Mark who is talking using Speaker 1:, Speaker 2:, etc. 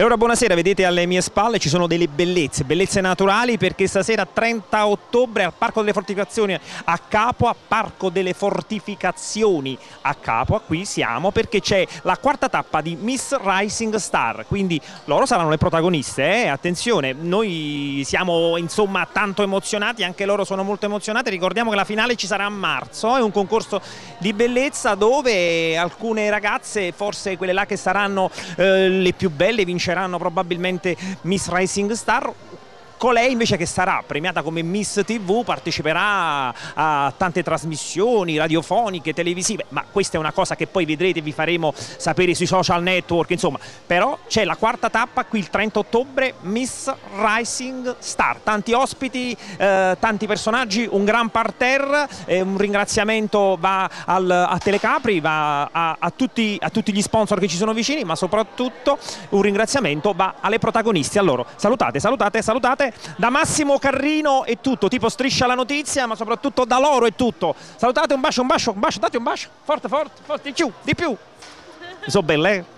Speaker 1: Allora buonasera, vedete alle mie spalle ci sono delle bellezze naturali, perché stasera 30 ottobre al Parco delle Fortificazioni a Capua, Parco delle Fortificazioni a Capua, qui siamo perché c'è la quarta tappa di Miss Rising Star, quindi loro saranno le protagoniste, attenzione, noi siamo insomma tanto emozionati, anche loro sono molto emozionate, ricordiamo che la finale ci sarà a marzo, è un concorso di bellezza dove alcune ragazze, forse quelle là che saranno le più belle, vinceranno probabilmente Miss Rising Star. Colei invece, che sarà premiata come Miss TV, parteciperà a tante trasmissioni radiofoniche, televisive, ma questa è una cosa che poi vedrete, vi faremo sapere sui social network, insomma. Però c'è la quarta tappa qui il 30 ottobre, Miss Rising Star, tanti ospiti, tanti personaggi, un gran parterre, un ringraziamento va a Telecapri, va a tutti gli sponsor che ci sono vicini, ma soprattutto un ringraziamento va alle protagoniste. Allora, salutate. Da Massimo Carrino è tutto, tipo Striscia la Notizia, ma soprattutto da loro è tutto. Salutate, un bacio, date un bacio, forte, di più. Sono belle, eh?